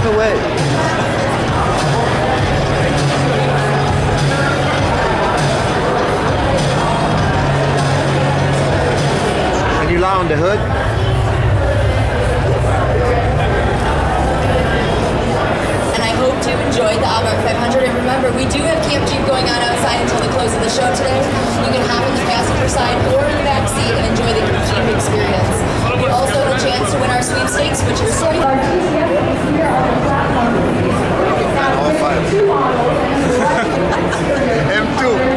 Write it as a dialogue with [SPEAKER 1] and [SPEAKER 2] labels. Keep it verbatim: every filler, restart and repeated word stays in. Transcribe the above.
[SPEAKER 1] away. Can you lie on the hood?
[SPEAKER 2] And I hope you enjoyed the Outback five hundred. And remember, we do have Camp Jeep going on outside until the close of the show today. You can hop in the passenger side or in the back seat and enjoy the Jeep experience. You also have a chance to win our sweepstakes, which is our G T S here on the platform.
[SPEAKER 1] All five. M two.